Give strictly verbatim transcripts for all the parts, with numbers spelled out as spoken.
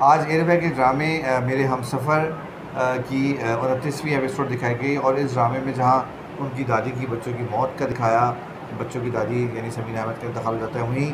आज एयरवे के ड्रामे मेरे हमसफ़र की उनतीसवीं एपिसोड दिखाई गई और इस ड्रामे में जहां उनकी दादी की बच्चों की मौत का दिखाया, बच्चों की दादी यानी समीना अहमद का इंतकाल हो जाता है, वहीं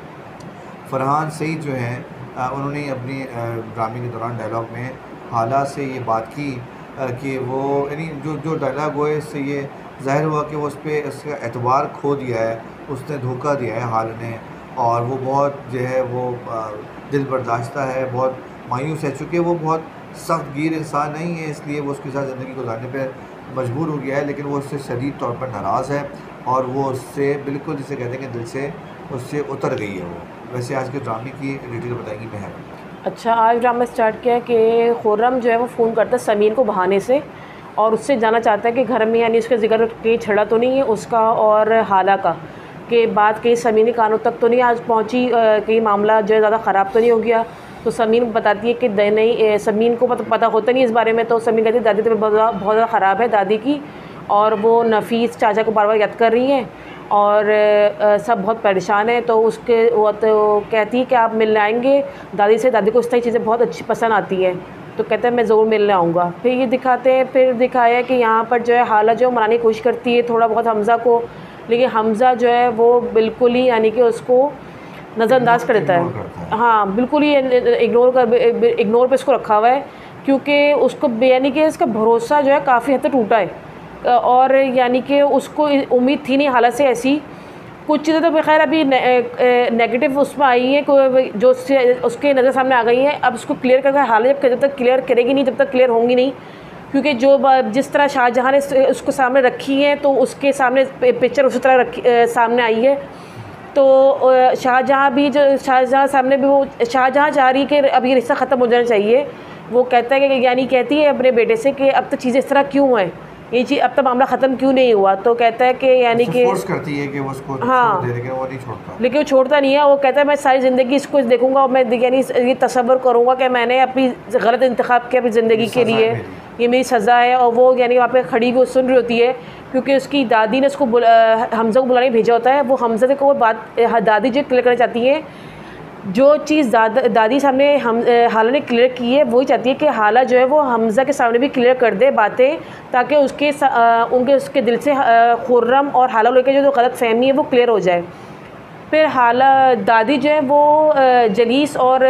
फरहान सईद जो हैं उन्होंने अपनी ड्रामे के दौरान डायलॉग में हाला से ये बात की कि वो यानी जो जो डायलॉग हुए इससे ये ज़ाहिर हुआ कि वो उस पर उसका एतबार खो दिया है, उसने धोखा दिया है हाल ने, और वो बहुत जो है वो दिल बर्दाश्ता है, बहुत मायूस है, चूँकि वो बहुत सख्त गिर इंसान नहीं है, इसलिए वो उसके साथ ज़िंदगी गुजारने पर मजबूर हो गया है, लेकिन वो उससे शदीद तौर पर नाराज़ है और वो उससे बिल्कुल जिसे कहते हैं कि दिल से उससे उतर गई है वो। वैसे आज के ड्रामे की डिटेल बताएंगी महर। अच्छा, आज ड्रामा स्टार्ट किया कि खुर्रम जो है वो फ़ोन करता है समीर को बहाने से और उससे जानना चाहता है कि घर में यानी उसके जिक्र कहीं छड़ा तो नहीं है उसका और हाला का, कि बात कहीं समीर के कानों तक तो नहीं आज पहुंची, कहीं मामला जो है ज़्यादा ख़राब तो नहीं हो गया। तो समीर बताती है कि नहीं, समीर को पता पता होता नहीं इस बारे में। तो समीर कहती है दादी तो बहुत बहुत ज़्यादा ख़राब है दादी की, और वो नफीस चाचा को बार बार याद कर रही हैं और आ, सब बहुत परेशान है। तो उसके वो तो कहती है कि आप मिलने आएंगे दादी से, दादी को इस तरह चीज़ें बहुत अच्छी पसंद आती हैं। तो कहते हैं मैं ज़रूर मिलने आऊँगा। फिर ये दिखाते हैं, फिर दिखाया कि यहाँ पर जो है हाला जो मनाने की कोशिश करती है थोड़ा बहुत हमज़ा को, लेकिन हमज़ा जो है वो बिल्कुल ही यानी कि उसको नज़रअंदाज कर देता है। हाँ, बिल्कुल ही इग्नोर कर इग्नोर पे इसको रखा हुआ है, क्योंकि उसको यानी कि इसका भरोसा जो है काफ़ी हद तक टूटा है और यानी कि उसको उम्मीद थी नहीं हालत से ऐसी। कुछ चीज़ें तो बखैर अभी ने, नेगेटिव उसमें आई हैं जो उसके नज़र सामने आ गई हैं। अब उसको क्लियर करके हालत जब तक क्लियर करेगी नहीं, जब तक क्लियर होंगी नहीं, क्योंकि जो जिस तरह शाहजहाँ ने उसको सामने रखी है तो उसके सामने पिक्चर उसी तरह रखी सामने आई है। तो शाहजहाँ भी जो शाहजहाँ सामने भी वो शाहजहाँ चाह रही कि अब ये रिश्ता ख़त्म हो जाना चाहिए। वो कहता है कि यानी कहती है अपने बेटे से कि अब तक चीज़ें इस तरह क्यों हैं, ये चीज़ अब तक मामला ख़त्म क्यों नहीं हुआ। तो कहता है कि यानी कि फोर्स करती है कि वो उसको हाँ छोड़ दे, लेकिन वो नहीं छोड़ता लेकिन वो छोड़ता नहीं है। वो कहता है मैं सारी ज़िंदगी इसको देखूंगा और मैं यानी ये तसव्वुर करूँगा कि मैंने अपनी गलत इंतखाब किया अपनी ज़िंदगी के लिए, ये मेरी सज़ा है। और वो यानी वहाँ पे खड़ी वो सुन रही होती है, क्योंकि उसकी दादी ने उसको हमज़ा को बुलाने भेजा होता है। वो हमज़ा को वो बात दादी जो क्लियर करना चाहती है, जो चीज़ दादा दादी सामने हम हाला ने क्लियर की है वही चाहती है कि हाला जो है वो हमज़ा के सामने भी क्लियर कर दे बातें, ताकि उसके आ, उनके उसके दिल से खुर्रम और हाला लेकर जो गलत फहमी है वो क्लियर हो जाए। फिर हाला दादी जो है वो जलीस और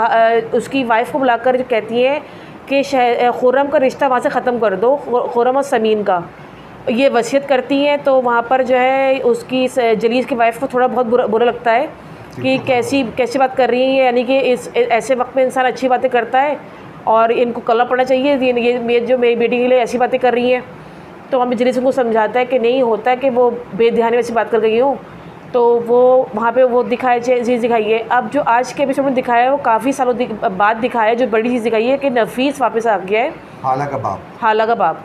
उसकी वाइफ को बुलाकर जो कहती है कि खुर्रम का रिश्ता वहाँ से ख़त्म कर दो, खुर्रम और समीन का, ये वसीयत करती हैं। तो वहाँ पर जो है उसकी जलीस की वाइफ को थोड़ा बहुत बुरा बुरा लगता है कि कैसी कैसी बात कर रही है, यानी कि इस ऐसे वक्त में इंसान अच्छी बातें करता है और इनको कलर पड़ना चाहिए, ये ये जो मेरी बेटी के लिए ऐसी बातें कर रही हैं। तो हमें जलीस को समझाता है कि नहीं होता है कि वो बेध्यानी वैसी बात कर गई हूँ। तो वो वहाँ पे वो दिखाए चीज़ दिखाई है। अब जो आज के एपिसोड में दिखाया है वो काफ़ी सालों बाद दिखाया है। जो बड़ी चीज़ दिखाई है कि नफीस वापस आ गया है, हाला का बाप हाला का बाप,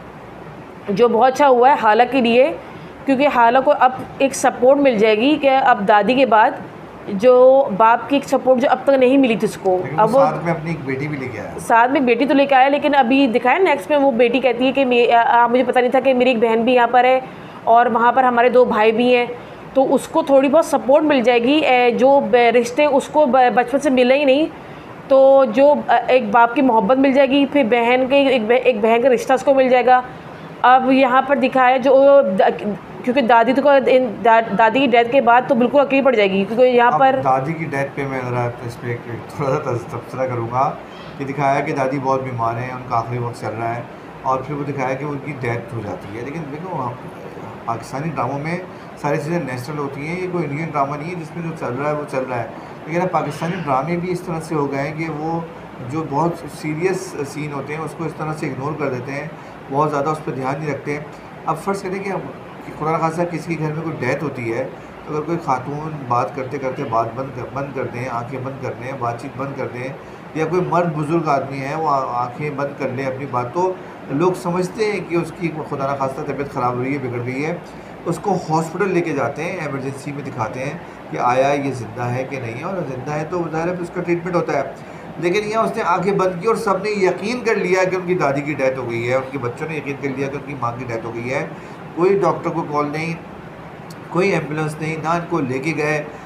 जो बहुत अच्छा हुआ है हाला के लिए, क्योंकि हाला को अब एक सपोर्ट मिल जाएगी कि अब दादी के बाद जो बाप की एक सपोर्ट जो अब तक नहीं मिली थी उसको, अब वो साथ में अपनी एक बेटी भी लेके आया साथ में बेटी तो लेके आया, लेकिन अभी दिखाया नेक्स्ट में वो बेटी कहती है कि आ, मुझे पता नहीं था कि मेरी एक बहन भी यहाँ पर है और वहाँ पर हमारे दो भाई भी हैं। तो उसको थोड़ी बहुत सपोर्ट मिल जाएगी, जो रिश्ते उसको बचपन से मिले ही नहीं, तो जो एक बाप की मोहब्बत मिल जाएगी, फिर बहन के एक एक बहन का रिश्ता उसको मिल जाएगा। अब यहाँ पर दिखाया जो क्योंकि दादी तो दा, दादी की डेथ के बाद तो बिल्कुल अकेली पड़ जाएगी, क्योंकि यहाँ पर दादी की डेथ पे मैं ज़रा इस पर थोड़ा सा तबसरा करूँगा कि दिखाया कि दादी बहुत बीमार है, उनका आखिरी वक्त चल रहा है, और फिर वो दिखाया कि उनकी डेथ हो जाती है। लेकिन देखो पाकिस्तानी ड्रामों में सारी चीज़ें नेचुरल होती हैं, ये कोई इंडियन ड्रामा नहीं है जिसमें जो चल रहा है वो चल रहा है। लेकिन अब पाकिस्तानी ड्रामे भी इस तरह से हो गए हैं कि वो जो बहुत सीरियस सीन होते हैं उसको इस तरह से इग्नोर कर देते हैं, बहुत ज़्यादा उस पर ध्यान नहीं रखते। अब फ़र्ज़ करें कि खुदा न खासा किसी के घर में कोई डेथ होती है, तो अगर कोई खातून बात करते करते बात बंद कर बंद कर दें, आँखें बंद कर दें, बातचीत बंद कर दें, या कोई मर्द बुज़ुर्ग आदमी है वो आँखें बंद कर ले अपनी बात, तो लोग समझते हैं कि उसकी खुदा न खासा तबीयत ख़राब हो रही है, बिगड़ गई है। उसको हॉस्पिटल लेके जाते हैं, एमरजेंसी में दिखाते हैं कि आया ये ज़िंदा है कि नहीं है, और ज़िंदा है तो ज़ाहिर है उसका ट्रीटमेंट होता है। लेकिन यहाँ उसने आंखें बंद की और सब ने यकीन कर लिया कि उनकी दादी की डेथ हो गई है, उनके बच्चों ने यकीन कर लिया कि उनकी माँ की डेथ हो गई है। कोई डॉक्टर को कॉल नहीं, कोई एम्बुलेंस नहीं, ना इनको लेके गए,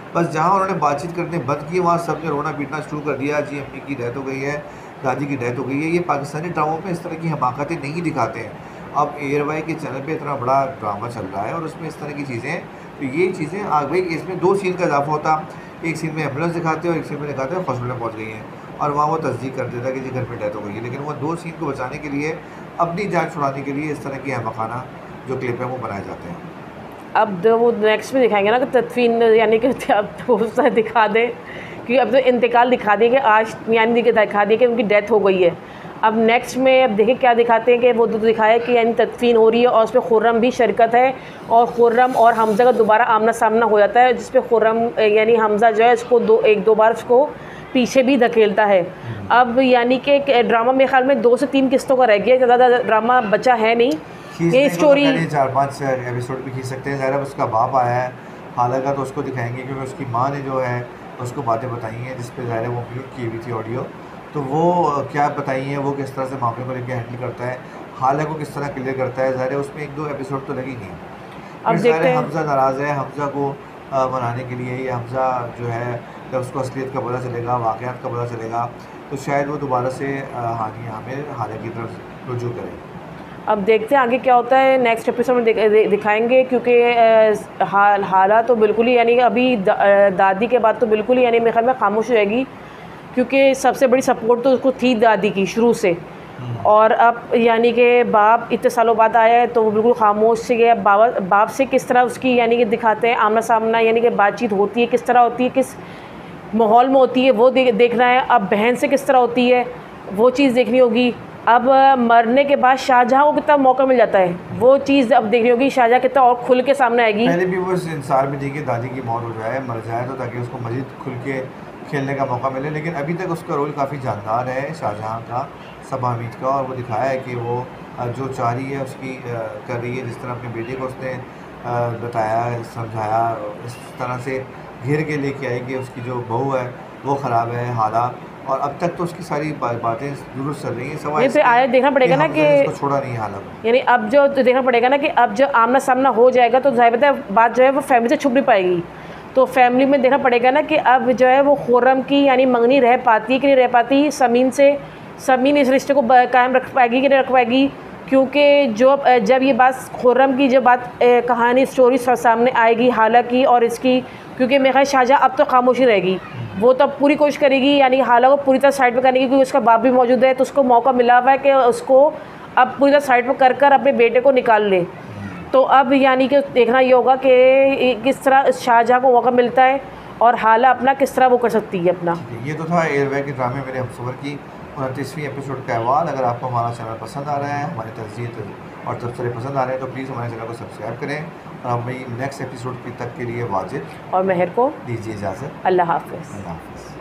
बस जहाँ उन्होंने बातचीत करने बंद की वहाँ सब ने रोना पीटना शुरू कर दिया, जी अम्मी की डेथ हो गई है, दादी की डेथ हो गई है। ये पाकिस्तानी ड्रामों में इस तरह की हमाकतें नहीं दिखाते हैं। अब एयरवाई के चैनल पे इतना बड़ा ड्रामा चल रहा है और उसमें इस तरह की चीज़ें, तो ये चीज़ें आ गई। इसमें दो सीन का इजाफा होता, एक सीन में एम्बुलेंस दिखाते हैं और एक सीन में दिखाते हैं हॉस्पिटल में पहुँच गई हैं और वहाँ वो तस्दीक कर देता कि जी घर पर डेथ हो गई है। लेकिन वो दो सीन को बचाने के लिए, अपनी जान छुड़ाने के लिए इस तरह की अहमकाना जो क्लिप है वो बनाए जाते हैं। अब जो वो नेक्स्ट में दिखाएंगे ना कि तदफीन यानी कि अब तो उसका दिखा दें कि अब तो इंतकाल दिखा दें कि आज यानी कि दिखा दें कि उनकी डेथ हो गई है। अब नेक्स्ट में अब देखिए क्या दिखाते हैं कि वो तो दिखाया कि यानी तदफीन हो रही है और उसमें खुर्रम भी शिरकत है और खुर्रम और हमज़ा का दोबारा आमना सामना हो जाता है, जिस पे खुर्रम यानी हमज़ा जो है इसको दो एक दो बार उसको पीछे भी धकेलता है। अब यानी कि ड्रामा मेरे ख्याल में दो से तीन किस्तों का रह गया, ज़्यादा ड्रामा बचा है नहीं। ये स्टोरी चार पाँच एपिसोड भी खींच सकते हैं। ज़ाहिर उसका बाप आया है, हालांकि तो उसको दिखाएंगे क्योंकि उसकी माँ ने जो है उसको बातें बताई हैं जिस पे ज़ाहिर वो म्यूट की हुई थी ऑडियो, तो वो क्या बताई हैं, वो किस तरह से मामले को लेकर हैंडल करता है, हालांकि को किस तरह क्लियर करता है। ज़ाहिर उसमें एक दो एपिसोड तो लगी नहीं। अब देखते हैं हमज़ा नाराज़ है, हमज़ा को मनाने के लिए ये हमज़ा जो है जब उसको असलियत का पता चलेगा, वाक़यात का पता चलेगा, तो शायद वो दोबारा से हानि हमें हालांकि की तरफ रुजू करें। अब देखते हैं आगे क्या होता है, नेक्स्ट एपिसोड में दिखाएंगे क्योंकि हाल हालात तो बिल्कुल ही यानी अभी दा, दादी के बाद तो बिल्कुल ही यानी मेरे ख्याल में खामोश रहेगी, क्योंकि सबसे बड़ी सपोर्ट तो उसको थी दादी की शुरू से, और अब यानी कि बाप इतने सालों बाद आया है तो वो बिल्कुल खामोश से गया। बाबा बाप से किस तरह उसकी यानी कि दिखाते हैं आमना सामना, यानी कि बातचीत होती है किस तरह होती है, किस माहौल में होती है वो दे, देखना है। अब बहन से किस तरह होती है वो चीज़ देखनी होगी। अब मरने के बाद शाहजहाँ को कितना मौका मिल जाता है वो चीज़ अब देखनी होगी, शाहजहाँ कितना और खुल के सामने आएगी। पहले भी वो इंसार में थी कि दादी की मौत हो जाए, मर जाए, तो ताकि उसको मज़ीद खुल के खेलने का मौका मिले, लेकिन अभी तक उसका रोल काफ़ी जानदार है शाहजहाँ का, सबा हमीद का, और वो दिखाया है कि वो जो चाह रही है उसकी कर रही है। जिस तरह अपने बेटे को उसने बताया, समझाया, इस तरह से घेर के लेके आई कि उसकी जो बहू है वो ख़राब है हालात, और अब तक तो उसकी सारी बातें दुरुस्त चल रही हैं। सवाल फिर आया देखना पड़ेगा ना कि इसको छोड़ा नहीं हालात, यानी अब जो तो देखना पड़ेगा ना कि अब जो आमना सामना हो जाएगा तो जाहिर है बात जो है वो फैमिली से छुप नहीं पाएगी। तो फैमिली में देखना पड़ेगा ना कि अब जो है वो खुर्रम की यानी मंगनी रह पाती है कि नहीं रह पाती समीन से, समीन इस रिश्ते को कायम रख पाएगी कि नहीं रख पाएगी, क्योंकि जो जब ये बात खुर्रम की जो बात कहानी स्टोरी सामने आएगी हाला की और इसकी, क्योंकि मेरा ख्याल शाहजहाँ अब तो खामोशी रहेगी, वो तो पूरी कोशिश करेगी यानी हाला को पूरी तरह साइड पर करने की, क्योंकि उसका बाप भी मौजूद है तो उसको मौका मिला हुआ है कि उसको अब पूरी तरह साइड पर कर कर अपने बेटे को निकाल ले। तो अब यानी कि देखना ये होगा कि किस तरह शाहजहाँ को मौका मिलता है और हाला अपना किस तरह वो कर सकती है अपना। ये तो था एयरवे के ड्रामे मेरे हमसफ़र की उनतीसवीं एपिसोड का अहवाल। अगर आपको हमारा चैनल पसंद आ रहा है, हमारे तज़किये और तबसरे पसंद आ रहे हैं, तो प्लीज़ हमारे चैनल को सब्सक्राइब करें और हमें नेक्स्ट एपिसोड की तक के लिए वाजिब और मेहर को दीजिए इजाज़त। अल्लाह हाफ़िज़। अल्लाह हाफ़िज़।